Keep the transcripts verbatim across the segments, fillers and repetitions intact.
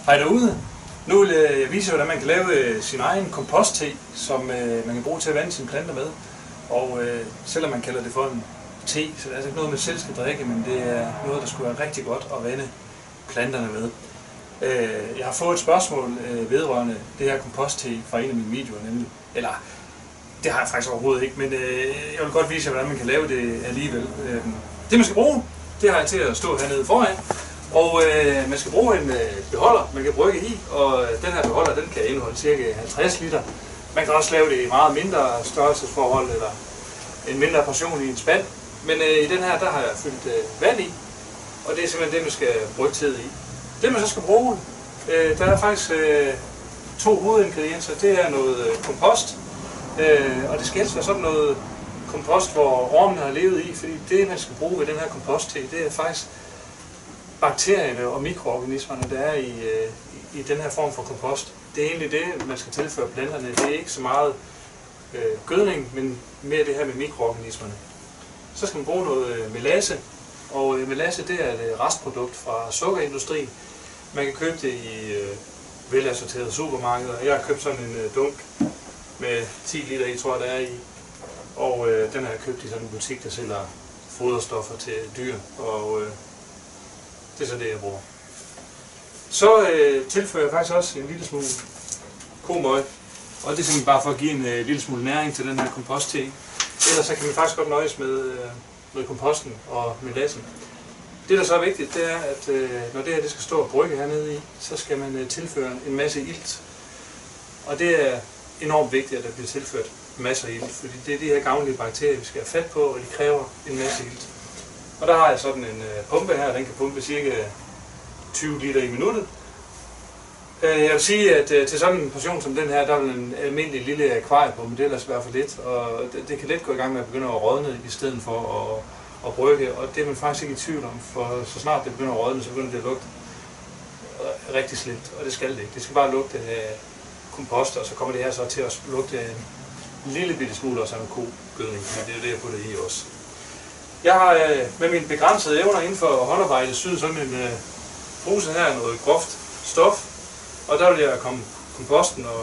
Hej derude. Nu vil jeg vise, hvordan man kan lave sin egen kompost-te, som man kan bruge til at vande sine planter med. Og øh, selvom man kalder det for en te, så det er altså ikke noget, man selv skal drikke, men det er noget, der skulle være rigtig godt at vande planterne med. Øh, jeg har fået et spørgsmål øh, vedrørende det her kompost-te fra en af mine videoer, nemlig. Eller, det har jeg faktisk overhovedet ikke, men øh, jeg vil godt vise jer, hvordan man kan lave det alligevel. Øh, det man skal bruge, det har jeg til at stå hernede foran. Og øh, man skal bruge en øh, beholder, man kan brygge i, og den her beholder, den kan indeholde ca. halvtreds liter. Man kan også lave det i meget mindre størrelsesforhold, eller en mindre portion i en spand. Men øh, i den her, der har jeg fyldt øh, vand i, og det er simpelthen det, man skal brygge teet i. Det man så skal bruge, øh, der er faktisk øh, to hovedingredienser. Det er noget øh, kompost, øh, og det skal helst være sådan noget kompost, hvor ormene har levet i, fordi det man skal bruge ved den her kompost-te, det er faktisk bakterierne og mikroorganismerne, der er i, øh, i, i den her form for kompost. Det er egentlig det, man skal tilføre planterne. Det er ikke så meget øh, gødning, men mere det her med mikroorganismerne. Så skal man bruge noget øh, melasse, og øh, melasse det er et restprodukt fra sukkerindustrien. Man kan købe det i øh, velassorterede supermarkeder. Jeg har købt sådan en øh, dunk med ti liter i, tror jeg, der er i. Og øh, den har jeg købt i sådan en butik, der sælger foderstoffer til dyr, og øh, det er så det, jeg bruger. Så øh, tilfører jeg faktisk også en lille smule komøg, og det er simpelthen bare for at give en øh, lille smule næring til den her kompost-te. Ellers så kan man faktisk godt nøjes med, øh, med komposten og melassen. Det der så er vigtigt, det er, at øh, når det her det skal stå og brygge hernede i, så skal man øh, tilføre en masse ilt. Og det er enormt vigtigt, at der bliver tilført masser af ilt, fordi det er de her gavnlige bakterier, vi skal have fat på, og de kræver en masse ilt. Og der har jeg sådan en øh, pumpe her, den kan pumpe cirka tyve liter i minuttet. Øh, jeg vil sige, at øh, til sådan en portion som den her, der vil en almindelig lille akvariepumpe, det ellers være for lidt, og det, det kan let gå i gang med at begynde at rådne i stedet for at, at brygge, og det er man faktisk ikke i tvivl om, for så snart det begynder at rådne, så begynder det at lugte rigtig slemt, og det skal det ikke. Det skal bare lugte af kompost, og så kommer det her så til at lugte af en lille bitte smule også af en kogødning, men det er det, jeg putter i også. Jeg har øh, med mine begrænsede evner inden for håndarbejde syet sådan en øh, pose her, noget groft stof, og der vil jeg komme komposten og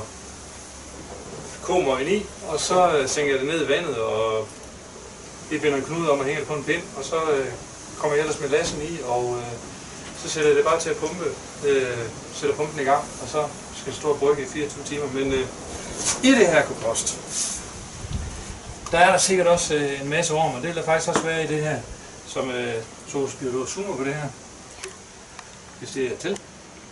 komøjen i, og så øh, sænker jeg det ned i vandet, og vi binder en knude om og hænger det på en pind, og så øh, kommer jeg ellers med lassen i, og øh, så sætter jeg det bare til at pumpe, øh, sætter pumpen i gang, og så skal det stå og brygge i fireogtyve timer. Men øh, i det her kompost, der er der sikkert også øh, en masse orm, og det vil der faktisk også være i det her, som øh, så skal du zoome på det her, hvis det er til.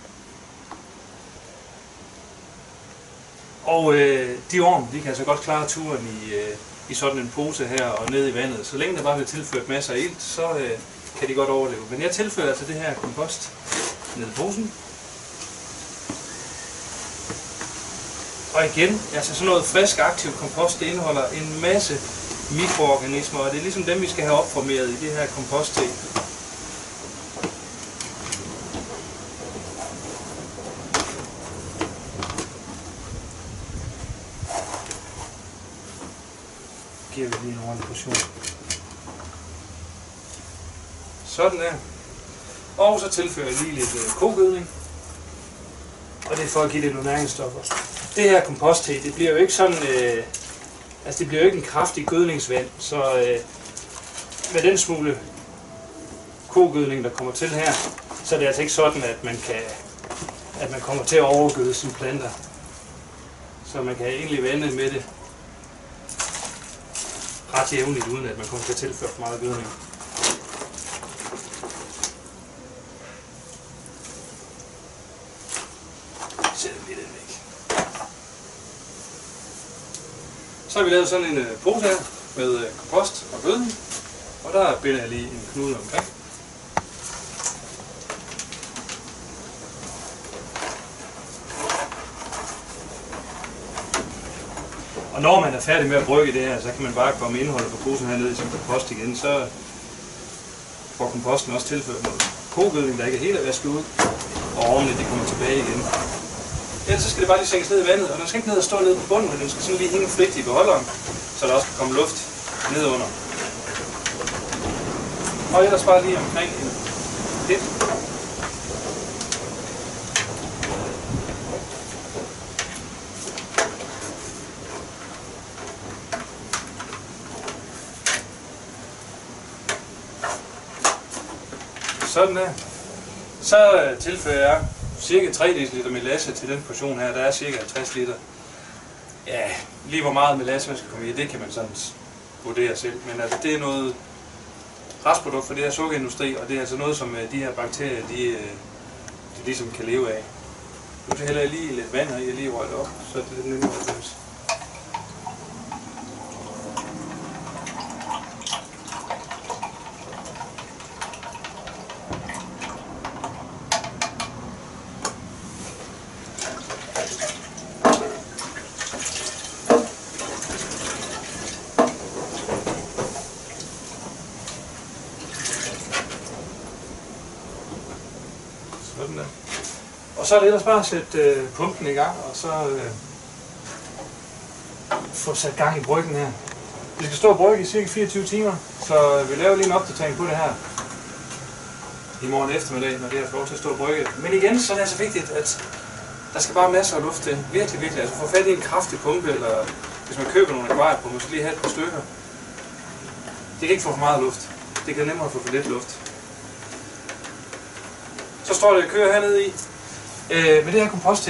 Og øh, de orm, de kan altså godt klare turen i, øh, i sådan en pose her og ned i vandet. Så længe der bare bliver tilført masser af ilt, så øh, kan de godt overleve. Men jeg tilfører altså det her kompost ned i posen. Og igen, altså sådan noget frisk aktiv kompost, det indeholder en masse mikroorganismer, og det er ligesom dem, vi skal have opformeret i det her kompost-te. Giver vi lige en ordentlig portion. Sådan der. Og så tilfører jeg lige lidt kogødning. Og det er for at give lidt næringsstoffer. Det her kompost-te, det bliver jo ikke sådan, øh, altså det bliver jo ikke en kraftig gødningsvand, så øh, med den smule kogødning, der kommer til her, så er det altså ikke sådan, at man kan, at man kommer til at overgøde sine planter. Så man kan egentlig vande med det ret jævnligt, uden at man kommer til at tilføre for meget gødning. Så har vi lavet sådan en uh, pose her med uh, kompost og gødning, og der binder jeg lige en knude omkring. Og når man er færdig med at brygge det her, så kan man bare komme indholdet på posen her ned i sin kompost igen, så får komposten også tilført noget kogødning, der ikke er helt at vaske ud, og ordentligt det kommer tilbage igen. Ellers så skal det bare lige sænkes ned i vandet, og den skal ikke ned og stå nede på bunden, men den skal sådan lige hænge frit i beholderen, så der også kan komme luft ned under. Og ellers bare lige omkring en lidt. Sådan der. Så tilføjer jeg cirka tre deciliter melasse til den portion her. Der er cirka halvtreds liter. Ja, lige hvor meget melasse man skal komme i, det kan man sådan vurdere selv. Men altså, det er noget restprodukt for det her sukkerindustri, og det er altså noget, som de her bakterier, de, de ligesom kan leve af. Nu hælder jeg lige lidt vand, og jeg lige rører det op, så er det lidt nemmere at løse. Sådan der. Og så er det ellers bare at sætte øh, pumpen i gang, og så øh, få sat gang i bryggen her. Vi skal stå og brygge i cirka fireogtyve timer, så vi laver lige en opdatering på det her i morgen eftermiddag, når det her får lov til at stå og brygge. Men igen, så er det altså vigtigt, at der skal bare masser af luft til. Virkelig, virkelig. Altså få fat i en kraftig pumpe, eller hvis man køber nogle akvariepumper, så lige have et par stykker. Det kan ikke få for meget luft. Det kan nemmere få for lidt luft. Så står det og kører hernede i. Øh, med det her kompost-te,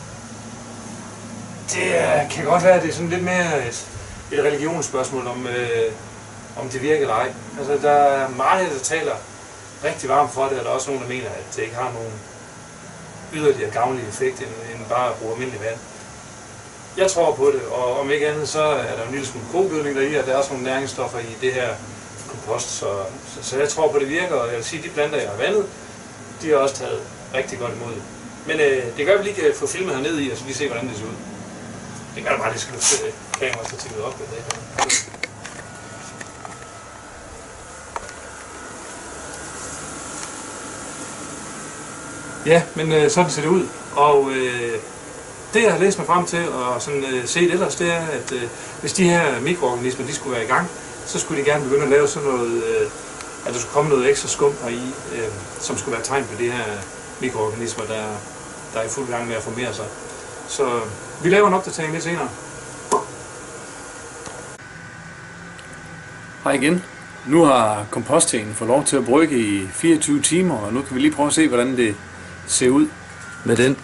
det er, kan godt være, at det er sådan lidt mere et, et religionsspørgsmål, om, øh, om det virker eller ej. Altså, der er mange, der taler rigtig varmt for det, og der er også nogen, der mener, at det ikke har nogen yderligere gavnlig effekt, end, end bare at bruge almindelig vand. Jeg tror på det, og om ikke andet, så er der en lille smule kogødning deri, og der er også nogle næringsstoffer i det her kompost, så, så, så jeg tror på, det virker, og jeg vil sige, at de planter, jeg har vandet, de har også taget rigtig godt imod det. Men øh, det gør, at vi lige kan få filmet hernede i, og så lige se, hvordan det ser ud. Det gør bare, at det skal løfte kamerastativet op. Ja, men øh, sådan ser det ud. Og øh, det, jeg har læst mig frem til og sådan, øh, set ellers, det er, at øh, hvis de her mikroorganismer de skulle være i gang, så skulle de gerne begynde at lave sådan noget, øh, at der skulle komme noget ekstra skum heri, øh, som skulle være tegn på de her mikroorganismer, der, der er i fuld gang med at formere sig. Så vi laver en opdatering lidt senere. Hej igen. Nu har kompostteen fået lov til at brygge i fireogtyve timer, og nu kan vi lige prøve at se, hvordan det ser ud med den.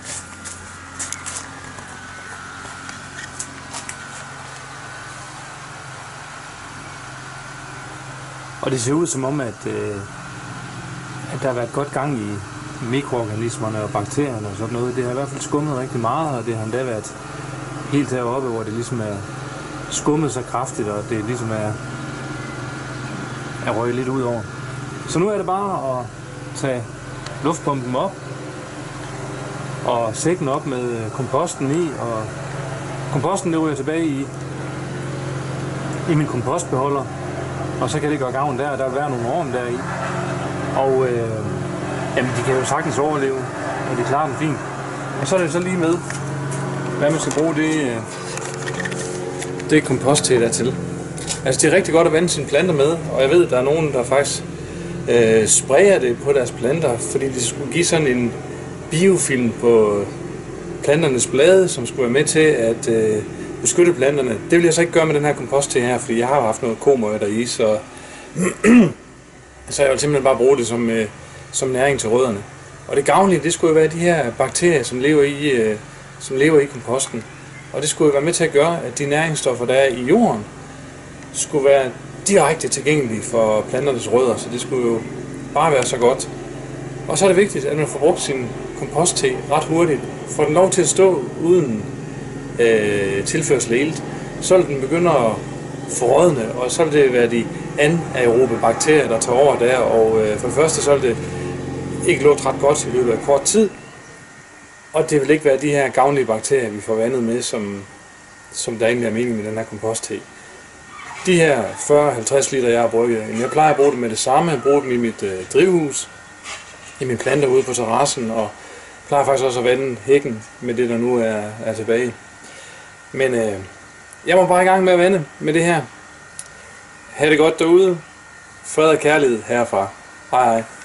Og det ser ud som om, at, øh, at der har været godt gang i mikroorganismerne og bakterierne og sådan noget. Det har i hvert fald skummet rigtig meget, og det har endda været helt heroppe, hvor det ligesom er skummet så kraftigt, og det ligesom er, er røget lidt ud over. Så nu er det bare at tage luftpumpen op og sækken op med komposten i, og komposten det ryger tilbage i, i min kompostbeholder, og så kan det gøre gavn der, der vil være nogle orm deri. Og øh, jamen, de kan jo sagtens overleve, og de klarer den fint. Og så er det så lige med, hvad man skal bruge det, det kompost-te der til. Altså det er rigtig godt at vande sine planter med, og jeg ved, at der er nogen, der faktisk øh, sprayer det på deres planter, fordi de skulle give sådan en biofilm på planternes blade, som skulle være med til at øh, beskytte planterne. Det vil jeg så ikke gøre med den her kompost-te her, fordi jeg har haft noget komøje deri, så, så jeg vil simpelthen bare bruge det som, øh, som næring til rødderne. Og det gavnlige, det skulle jo være de her bakterier, som lever i, øh, som lever i komposten. Og det skulle jo være med til at gøre, at de næringsstoffer, der er i jorden, skulle være direkte tilgængelige for planternes rødder, så det skulle jo bare være så godt. Og så er det vigtigt, at man får brugt sin kompost-te ret hurtigt. Får den lov til at stå uden øh, tilførsel af ilt, så vil den begynde at forrådne, og så vil det være de anaerobe bakterier, der tager over der, og øh, for det første så vil det ikke lugte ret godt i løbet af kort tid, og det vil ikke være de her gavnlige bakterier, vi får vandet med, som, som der egentlig er meningen med den her kompost-te. De her fyrre til halvtreds liter, jeg har brygget, jeg plejer at bruge dem med det samme. Jeg bruger dem i mit øh, drivhus, i mine planter ude på terrassen, og plejer faktisk også at vande hækken med det, der nu er, er tilbage. Men øh, jeg må bare i gang med at vande med det her. Ha' det godt derude. Fred og kærlighed herfra. Hej hej.